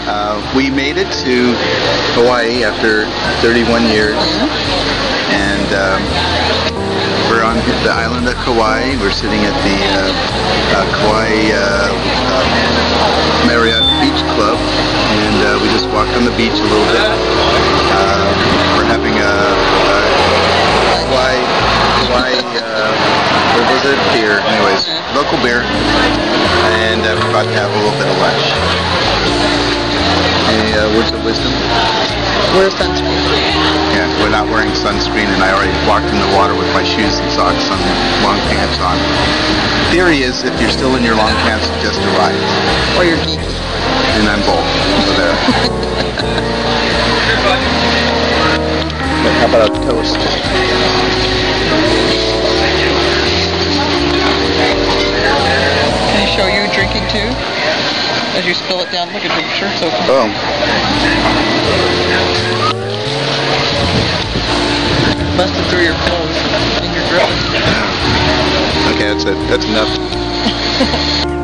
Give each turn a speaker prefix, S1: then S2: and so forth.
S1: We made it to Hawaii after 31 years, and we're on the island of Kauai. We're sitting at the Kauai Marriott Beach Club, and we just walked on the beach a little bit. We're having a Kauai, what was it? Beer. Anyways, local beer, and we're about to have a little bit of lunch. Any words of wisdom?
S2: Wear sunscreen.
S1: Yeah, we're not wearing sunscreen, and I already walked in the water with my shoes and socks and long pants on. Theory is, if you're still in your long pants, just arrived.
S2: Or you're geeky.
S1: And I'm both. So there. How about a toast?
S2: Can you show you drinking too? As you spill it down, look at your shirt's open.
S1: Oh.
S2: Busted through your clothes and your dress.
S1: Okay, that's it. That's enough.